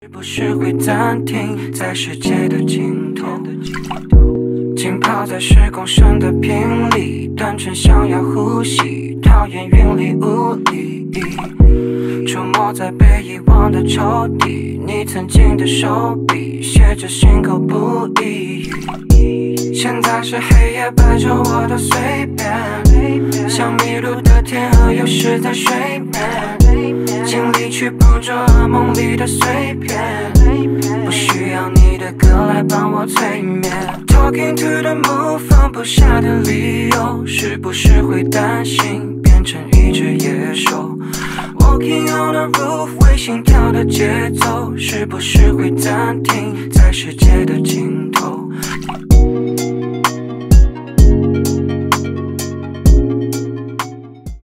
是不是会暂停在世界的尽头？浸泡在时光上的频率，单纯想要呼吸，讨厌云里雾里。出没在被遗忘的抽屉，你曾经的手笔写着心口不一。现在是黑夜摆着我的随便，像迷路的天鹅游失在水面，尽力去捕捉噩梦里的碎片，不需要你的歌来帮我催眠。Talking to the moon， 放不下的理由，是不是会担心变成一只野兽？ Walking on the roof， 为心跳的节奏，是不是会暂停在世界的尽头？